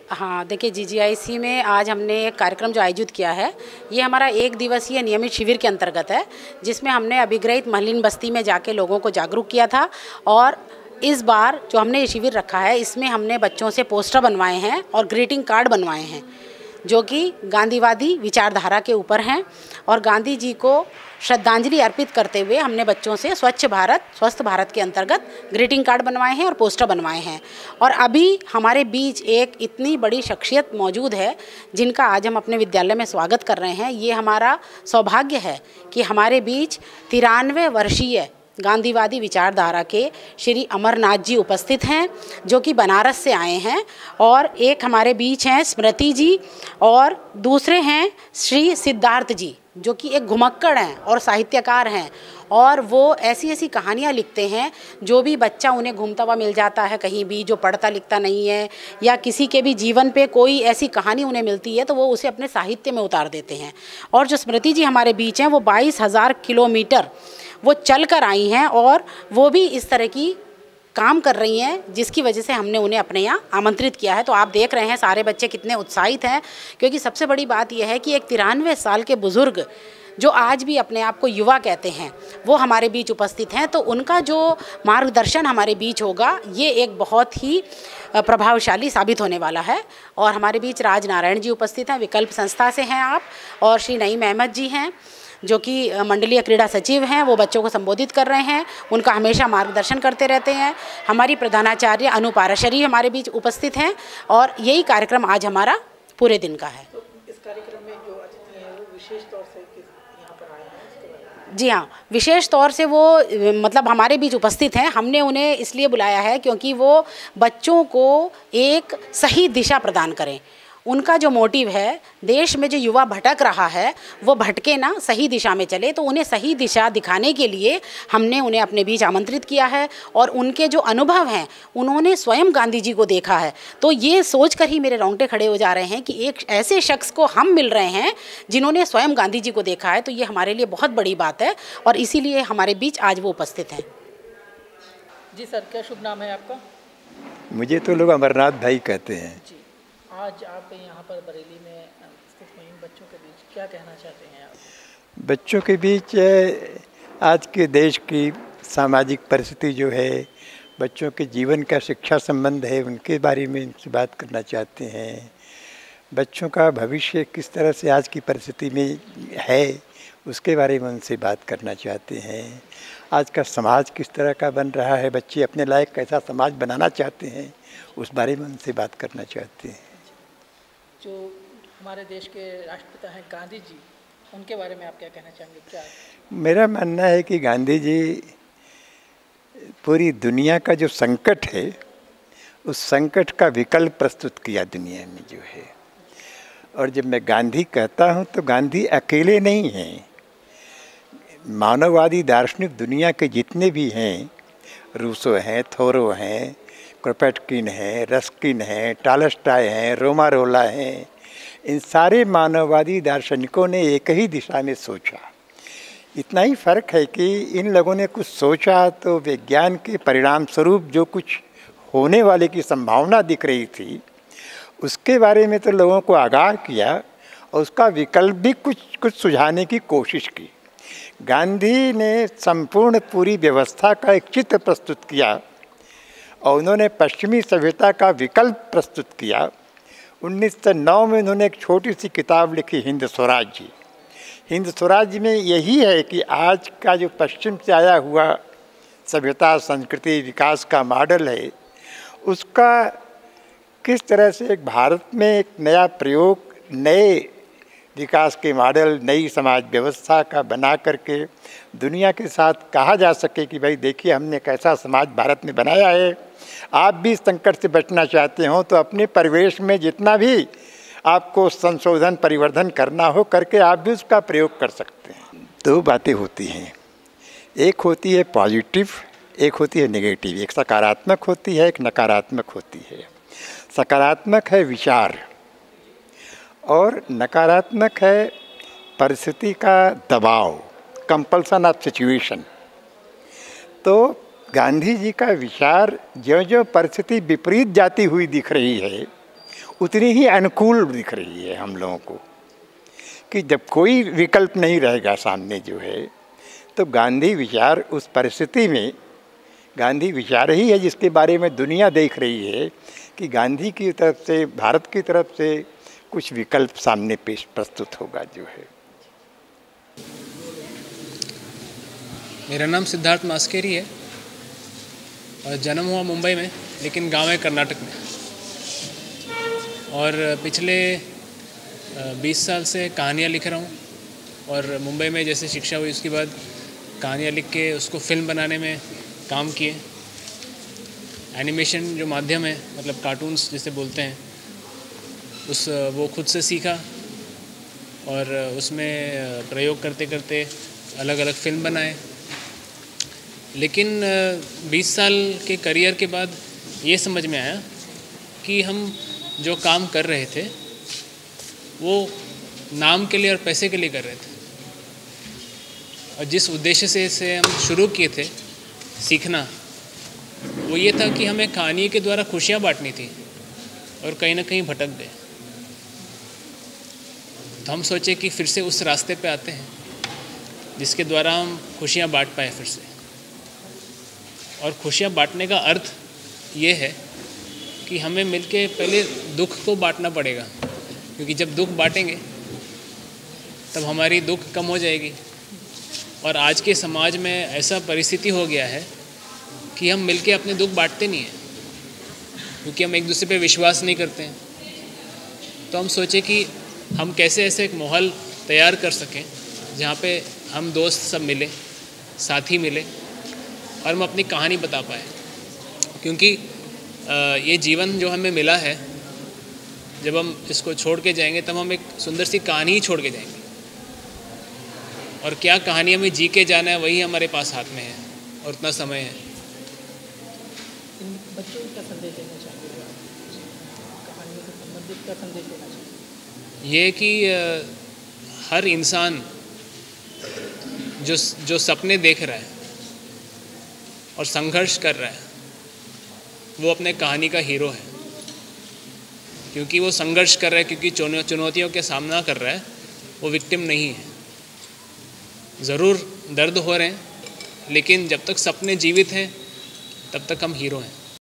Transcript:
हाँ, देखिए जीजीआईसी में आज हमने एक कार्यक्रम जो आयोजित किया है, ये हमारा 1 दिवसीय नियमित शिविर के अंतर्गत है, जिसमें हमने अभिग्रहित मलिन बस्ती में जाके लोगों को जागरूक किया था। और इस बार जो हमने ये शिविर रखा है, इसमें हमने बच्चों से पोस्टर बनवाए हैं और ग्रीटिंग कार्ड बनवाए हैं, जो कि गांधीवादी विचारधारा के ऊपर हैं। और गांधी जी को श्रद्धांजलि अर्पित करते हुए हमने बच्चों से स्वच्छ भारत स्वस्थ भारत के अंतर्गत ग्रीटिंग कार्ड बनवाए हैं और पोस्टर बनवाए हैं। और अभी हमारे बीच एक इतनी बड़ी शख्सियत मौजूद है जिनका आज हम अपने विद्यालय में स्वागत कर रहे हैं। ये हमारा सौभाग्य है कि हमारे बीच 93 वर्षीय गांधीवादी विचारधारा के श्री अमरनाथ जी उपस्थित हैं, जो कि बनारस से आए हैं। और एक हमारे बीच हैं स्मृति जी, और दूसरे हैं श्री सिद्धार्थ जी, जो कि एक घुमक्कड़ हैं और साहित्यकार हैं। और वो ऐसी ऐसी कहानियाँ लिखते हैं, जो भी बच्चा उन्हें घूमता हुआ मिल जाता है कहीं भी, जो पढ़ता लिखता नहीं है, या किसी के भी जीवन पे कोई ऐसी कहानी उन्हें मिलती है तो वो उसे अपने साहित्य में उतार देते हैं। और जो स्मृति जी हमारे बीच हैं, वो 22,000 किलोमीटर वो चल कर आई हैं, और वो भी इस तरह की काम कर रही हैं, जिसकी वजह से हमने उन्हें अपने यहाँ आमंत्रित किया है। तो आप देख रहे हैं सारे बच्चे कितने उत्साहित हैं, क्योंकि सबसे बड़ी बात यह है कि एक 93 साल के बुज़ुर्ग जो आज भी अपने आप को युवा कहते हैं, वो हमारे बीच उपस्थित हैं। तो उनका जो मार्गदर्शन हमारे बीच होगा, ये एक बहुत ही प्रभावशाली साबित होने वाला है। और हमारे बीच राज नारायण जी उपस्थित हैं, विकल्प संस्था से हैं आप, और श्री नईम अहमद जी हैं, जो कि मंडलीय क्रीड़ा सचिव हैं। वो बच्चों को संबोधित कर रहे हैं, उनका हमेशा मार्गदर्शन करते रहते हैं। हमारी प्रधानाचार्य अनु पाराशरी हमारे बीच उपस्थित हैं, और यही कार्यक्रम आज हमारा पूरे दिन का है। तो इस कार्यक्रम में जो अतिथि हैं वो विशेष तौर से यहाँ पर आए हैं? जी हाँ, विशेष तौर से वो मतलब हमारे बीच उपस्थित हैं। हमने उन्हें इसलिए बुलाया है क्योंकि वो बच्चों को एक सही दिशा प्रदान करें। उनका जो मोटिव है, देश में जो युवा भटक रहा है वो भटके ना, सही दिशा में चले। तो उन्हें सही दिशा दिखाने के लिए हमने उन्हें अपने बीच आमंत्रित किया है। और उनके जो अनुभव हैं, उन्होंने स्वयं गांधी जी को देखा है। तो ये सोचकर ही मेरे रोंगटे खड़े हो जा रहे हैं कि एक ऐसे शख्स को हम मिल रहे हैं जिन्होंने स्वयं गांधी जी को देखा है। तो ये हमारे लिए बहुत बड़ी बात है, और इसीलिए हमारे बीच आज वो उपस्थित हैं। जी सर, क्या शुभ नाम है आपका? मुझे तो लोग अमरनाथ भाई कहते हैं। जी, आज आप यहाँ पर बरेली में स्थित मुहिम बच्चों के बीच क्या कहना चाहते हैं आप? बच्चों के बीच आज के देश की सामाजिक परिस्थिति जो है, बच्चों के जीवन का शिक्षा संबंध है, उनके बारे में इनसे बात करना चाहते हैं। बच्चों का भविष्य किस तरह से आज की परिस्थिति में है, उसके बारे में उनसे बात करना चाहते हैं। आज का समाज किस तरह का बन रहा है, बच्चे अपने लायक कैसा समाज बनाना चाहते हैं, उस बारे में उनसे बात करना चाहते हैं। जो हमारे देश के राष्ट्रपिता हैं गांधी जी, उनके बारे में आप क्या कहना चाहेंगे? क्या मेरा मानना है कि गांधी जी पूरी दुनिया का जो संकट है, उस संकट का विकल्प प्रस्तुत किया दुनिया में जो है। और जब मैं गांधी कहता हूँ तो गांधी अकेले नहीं हैं। मानववादी दार्शनिक दुनिया के जितने भी हैं, रूसो हैं, थोरो हैं, क्रोपेटकिन है, रस्किन है, टॉलस्टॉय हैं, रोमारोला हैं, इन सारे मानववादी दार्शनिकों ने एक ही दिशा में सोचा। इतना ही फ़र्क है कि इन लोगों ने कुछ सोचा तो विज्ञान के परिणाम स्वरूप जो कुछ होने वाले की संभावना दिख रही थी, उसके बारे में तो लोगों को आगाह किया, और उसका विकल्प भी कुछ सुझाने की कोशिश की। गांधी ने संपूर्ण पूरी व्यवस्था का एक चित्र प्रस्तुत किया, और उन्होंने पश्चिमी सभ्यता का विकल्प प्रस्तुत किया। 1909 में उन्होंने एक छोटी सी किताब लिखी, हिंद स्वराज्य। हिंद स्वराज्य में यही है कि आज का जो पश्चिम से आया हुआ सभ्यता, संस्कृति, विकास का मॉडल है, उसका किस तरह से एक भारत में एक नया प्रयोग, नए विकास के मॉडल, नई समाज व्यवस्था का बना करके दुनिया के साथ कहा जा सके कि भाई देखिए हमने कैसा समाज भारत में बनाया है। आप भी इस संकट से बचना चाहते हो तो अपने परिवेश में जितना भी आपको संशोधन परिवर्धन करना हो करके आप भी उसका प्रयोग कर सकते हैं। दो बातें होती हैं, एक होती है पॉजिटिव, एक होती है नेगेटिव। एक सकारात्मक होती है, एक नकारात्मक होती है। सकारात्मक है विचार, और नकारात्मक है परिस्थिति का दबाव, कंपल्सन ऑफ सिचुएशन। तो गांधी जी का विचार ज्यों ज्यों परिस्थिति विपरीत जाती हुई दिख रही है, उतनी ही अनुकूल दिख रही है हम लोगों को कि जब कोई विकल्प नहीं रहेगा सामने जो है, तो गांधी विचार उस परिस्थिति में, गांधी विचार ही है जिसके बारे में दुनिया देख रही है कि गांधी की तरफ से, भारत की तरफ से कुछ विकल्प सामने पेश प्रस्तुत होगा जो है। मेरा नाम सिद्धार्थ मास्केरी है और जन्म हुआ मुंबई में, लेकिन गांव है कर्नाटक में। और पिछले 20 साल से कहानियाँ लिख रहा हूँ और मुंबई में जैसे शिक्षा हुई उसके बाद कहानियाँ लिख के उसको फिल्म बनाने में काम किए। एनिमेशन जो माध्यम है, मतलब कार्टून्स जिसे बोलते हैं, वो खुद से सीखा और उसमें प्रयोग करते करते अलग अलग फिल्म बनाए। लेकिन 20 साल के करियर के बाद ये समझ में आया कि हम जो काम कर रहे थे वो नाम के लिए और पैसे के लिए कर रहे थे, और जिस उद्देश्य से इसे हम शुरू किए थे सीखना, वो ये था कि हमें कहानी के द्वारा खुशियाँ बांटनी थी और कहीं ना कहीं भटक गए। तो हम सोचे कि फिर से उस रास्ते पे आते हैं जिसके द्वारा हम खुशियाँ बांट पाए फिर से। और खुशियाँ बांटने का अर्थ ये है कि हमें मिलके पहले दुख को बांटना पड़ेगा, क्योंकि जब दुख बांटेंगे तब हमारी दुख कम हो जाएगी। और आज के समाज में ऐसा परिस्थिति हो गया है कि हम मिलके अपने दुख बांटते नहीं हैं, क्योंकि हम एक दूसरे पे विश्वास नहीं करते हैं। तो हम सोचे कि हम कैसे ऐसे एक माहौल तैयार कर सकें जहाँ पे हम दोस्त सब मिले, साथी मिले और हम अपनी कहानी बता पाए। क्योंकि ये जीवन जो हमें मिला है, जब हम इसको छोड़ के जाएंगे तब हम एक सुंदर सी कहानी ही छोड़ के जाएंगे, और क्या कहानी हमें जी के जाना है वही हमारे पास हाथ में है और उतना समय है। इन बच्चों को क्या संदेश देना चाहेंगे, कहानियों से संबंधित क्या संदेश देना चाहेंगे? ये कि हर इंसान जो सपने देख रहा है और संघर्ष कर रहा है, वो अपने कहानी का हीरो है। क्योंकि वो संघर्ष कर रहा है, क्योंकि चुनौतियों के सामना कर रहा है, वो विक्टिम नहीं है। ज़रूर दर्द हो रहे हैं, लेकिन जब तक सपने जीवित हैं तब तक हम हीरो हैं।